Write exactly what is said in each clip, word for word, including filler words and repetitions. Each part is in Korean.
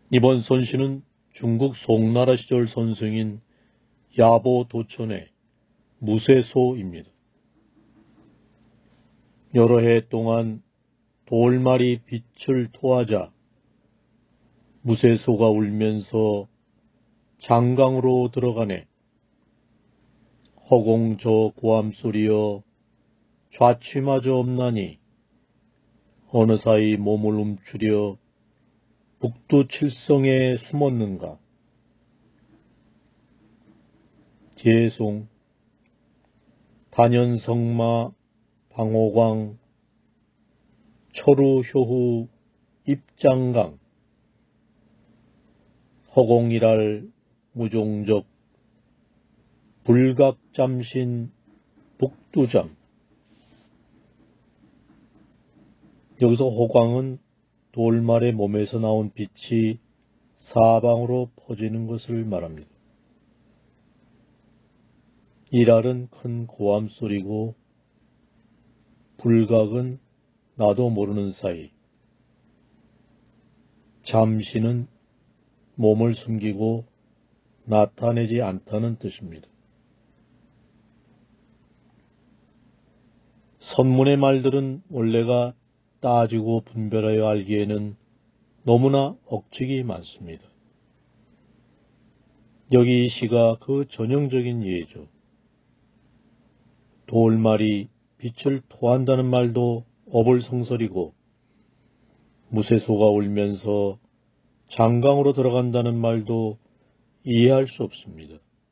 이번 선시는 중국 송나라 시절 선생인 야보 도천의 무쇠소입니다. 여러 해 동안 돌말이 빛을 토하자 무쇠소가 울면서 장강으로 들어가네. 허공 저 고함 소리여 좌취마저 없나니 어느 사이 몸을 움츠려 북두칠성에 숨었는가. 제송 단연성마 방호광 초루효후 입장강 허공이랄 무종적 불각잠신 북두장. 여기서 호광은 돌말의 몸에서 나온 빛이 사방으로 퍼지는 것을 말합니다. 이랄은 큰 고함 소리고 불각은 나도 모르는 사이, 잠시는 몸을 숨기고 나타내지 않다는 뜻입니다. 선문의 말들은 원래가 따지고 분별하여 알기에는 너무나 억측이 많습니다. 여기 이 시가 그 전형적인 예죠. 돌말이 빛을 토한다는 말도 어불성설이고 무쇠소가 울면서 장강으로 들어간다는 말도 이해할 수 없습니다.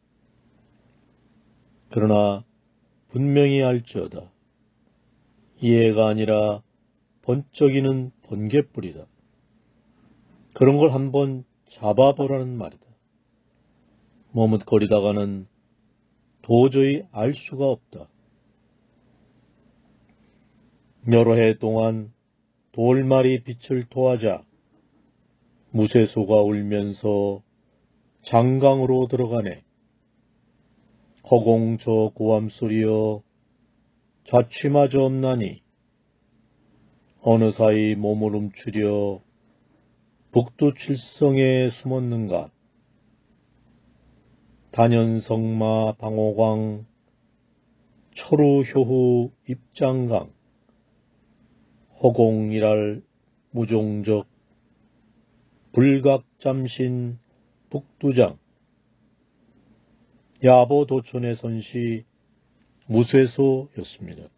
그러나 분명히 알지어다. 이해가 아니라 번쩍이는 번개불이다. 그런 걸 한번 잡아보라는 말이다. 머뭇거리다가는 도저히 알 수가 없다. 여러 해 동안 돌말이 빛을 토하자 무쇠소가 울면서 장강으로 들어가네. 허공 저 고함 소리여 좌취마저 없나니 어느 사이 몸을 움츠려 북두칠성에 숨었는가. 단연성마 방호광 초루효후 입장강 허공이랄 무종적 불각잠신 북두장. 야보 도천의 선시 무쇠소였습니다.